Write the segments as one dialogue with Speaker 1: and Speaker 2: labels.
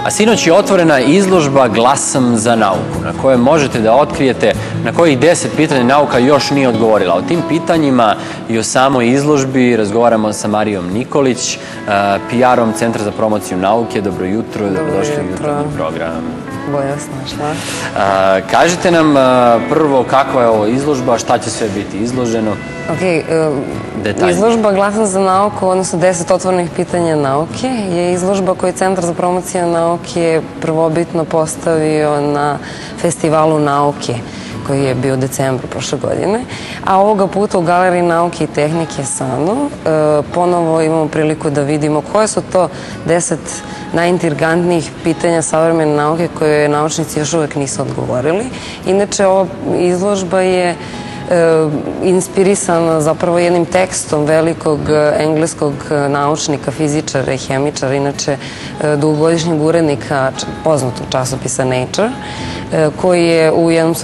Speaker 1: A sinoć je otvorena izložba Glasam za nauku, na kojoj možete da otkrijete na kojih 10 pitanja nauka još nije odgovorila. O tim pitanjima i o samoj izložbi razgovaramo sa Marijom Nikolić, PR-om Centra za promociju nauke. Dobro jutro, dobrodošli u jutarnji program.
Speaker 2: Bolje snašla.
Speaker 1: Kažite nam prvo kakva je ovo izložba, šta će sve biti izloženo?
Speaker 2: Izložba Glasam za nauku, odnosno 10 otvorenih pitanja nauke, je izložba koju je Centar za promociju nauke prvobitno postavio na Festivalu nauke koji je bio u decembru prošle godine, a ovoga puta u Galeriji nauke i tehnike SANU ponovo imamo priliku da vidimo koje su to 10 najintrigantnijih pitanja savremene nauke koje naučnici još uvek nisu odgovorili. Inače, ova izložba je inspirisana zapravo jednim tekstom velikog engleskog naučnika, fizičara i hemičara, inače dugogodišnjeg urednika poznatog časopisa Nature, koji je u jednom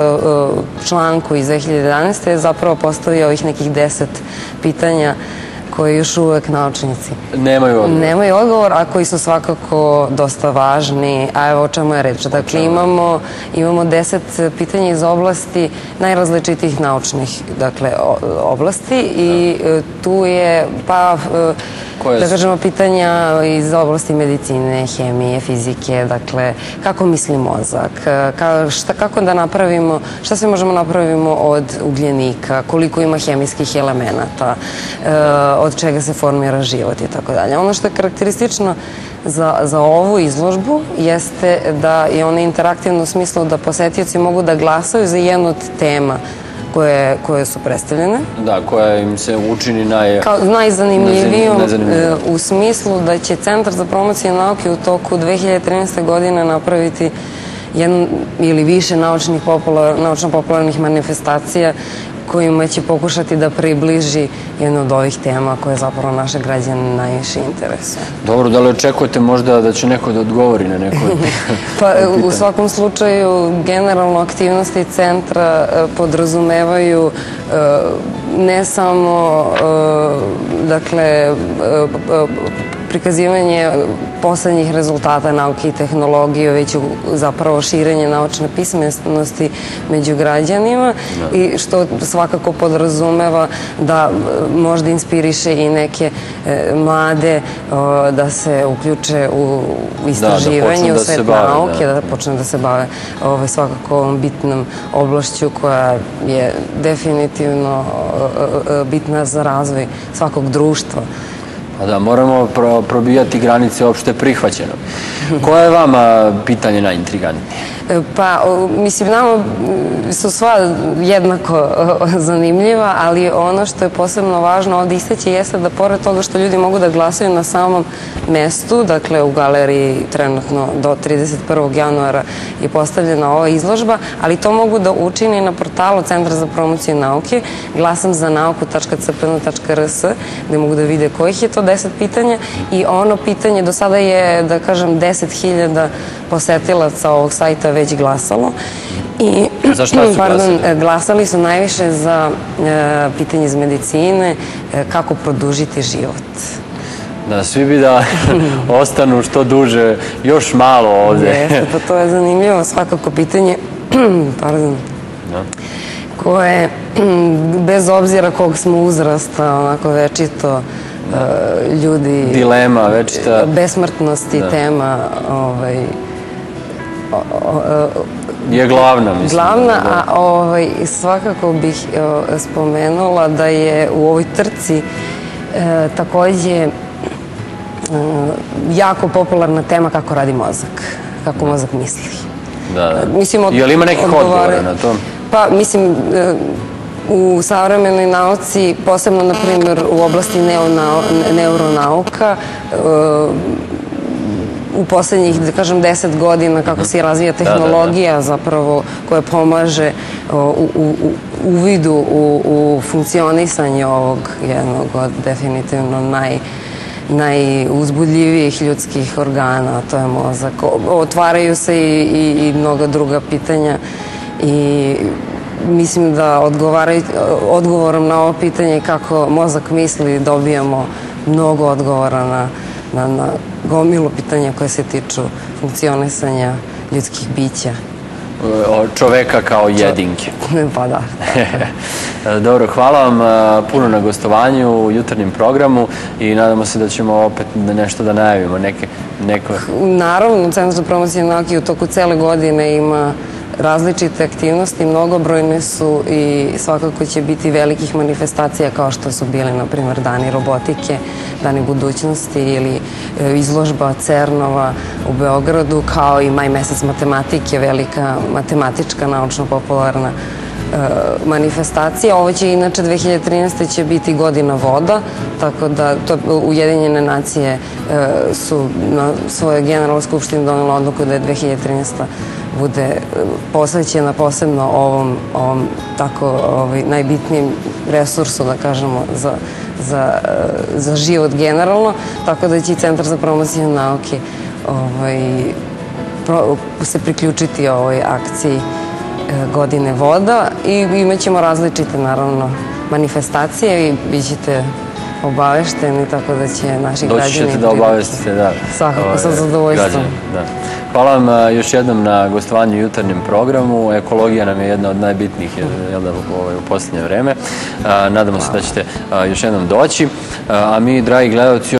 Speaker 2: članku iz 2011. zapravo postavio ovih nekih 10 pitanja koje još uvek naučnici nemaju odgovor, a koji su svakako dosta važni. A evo o čemu je reč. Dakle, imamo 10 pitanja iz oblasti najrazličitijih naučnih oblasti i tu je, da kažemo, pitanja iz oblasti medicine, hemije, fizike, dakle, kako misli mozak, kako da napravimo, šta sve možemo napravimo od ugljenika, koliko ima hemijskih elemenata, od čega se formira život i tako dalje. Ono što je karakteristično za ovu izložbu jeste da je ona interaktivna u smislu da posetioci mogu da glasaju za jednu od tema koje su predstavljene.
Speaker 1: Da, koja im se učini
Speaker 2: najzanimljivijom u smislu da će Centar za promociju nauke u toku 2013. godine napraviti jednu ili više naučno-popularnih manifestacija kojima će pokušati da približi jednu od ovih tema koje zapravo naše građane najviše interesuje.
Speaker 1: Dobro, da li očekujete možda da će neko da odgovori na neko od pitanja?
Speaker 2: U svakom slučaju, generalno aktivnosti centra podrazumevaju ne samo prikazivanje poslednjih rezultata nauke i tehnologije, već zapravo širenje naučne pismenosti među građanima i što svakako podrazumeva da možda inspiriše i neke mlade da se uključe u istraživanje, u svet nauke, da počne da se bave svakako ovom bitnom oblašću koja je definitivno bitna za razvoj svakog društva.
Speaker 1: Da, moramo probijati granice opšte prihvaćenog. Koje je vama pitanje najintrigantnije?
Speaker 2: Mislim, nama su sva jednako zanimljiva, ali ono što je posebno važno ovde istaći jeste da pored toga što ljudi mogu da glasaju na samom mestu, dakle u galeriji trenutno do 31. januara je postavljena ova izložba, ali to mogu da učini na portalu Centra za promociju nauke glasamzanauku.cpn.rs, gde mogu da vide kojih je to 10 pitanja i ono pitanje do sada je, da kažem, 10.000 posetilaca ovog sajta već glasalo.
Speaker 1: Za šta su glasali?
Speaker 2: Glasali su najviše za pitanje iz medicine, kako produžiti život.
Speaker 1: Da, svi bi da ostanu što duže, još malo ovde.
Speaker 2: Jeste, pa to je zanimljivo, svakako pitanje, koje, bez obzira kog smo uzrasta, onako večito, ljudi...
Speaker 1: Dilema, večita...
Speaker 2: Besmrtnosti tema,
Speaker 1: je glavna, mislim.
Speaker 2: Glavna, a svakako bih spomenula da je u ovoj trci takođe jako popularna tema kako radi mozak, kako mozak misli.
Speaker 1: Da. Je li ima nekih odgovora na to?
Speaker 2: Pa, mislim, u savremenoj nauci, posebno, na primjer, u oblasti neuronauka, u poslednjih, da kažem, 10 godina kako se razvija tehnologija zapravo koja pomaže u vidu, u funkcionisanje ovog jednog od definitivno najuzbudljivijih ljudskih organa, to je mozak. Otvaraju se i mnoga druga pitanja i mislim da odgovorom na ovo pitanje kako mozak misli dobijamo mnogo odgovora na gomilu pitanja koje se tiču funkcionisanja ljudskih bića.
Speaker 1: Čoveka kao jedinke.
Speaker 2: Pa da.
Speaker 1: Dobro, hvala vam puno na gostovanju u jutarnjem programu i nadamo se da ćemo opet nešto da najavimo, neko...
Speaker 2: Naravno, Centar za promociju nauke u toku cele godine ima različite aktivnosti, mnogobrojne su i svakako će biti velikih manifestacija kao što su bili, na primjer, Dani robotike, Dani budućnosti ili izložba CERN-ova u Beogradu, kao i Maj mesec matematike, velika matematička naučno-popularna manifestacija. Ovo će inače 2013. će biti godina voda, tako da Ujedinjene nacije su na svojoj generalnoj skupštini donijela odluku da je 2013. bude posvećena posebno ovom tako najbitnijem resursu, da kažemo, za život generalno, tako da će i Centar za promociju nauke se priključiti ovoj akciji godine voda i imat ćemo različite, naravno, manifestacije i bit ćete obavešteni, tako da će naši građani...
Speaker 1: Doći ćete da obavestite, da.
Speaker 2: Svakako, sa zadovoljstvom.
Speaker 1: Hvala vam još jednom na gostovanju u jutarnjem programu. Ekologija nam je jedna od najbitnijih u posljednje vreme. Nadamo se da ćete još jednom doći. A mi, dragi gledalci,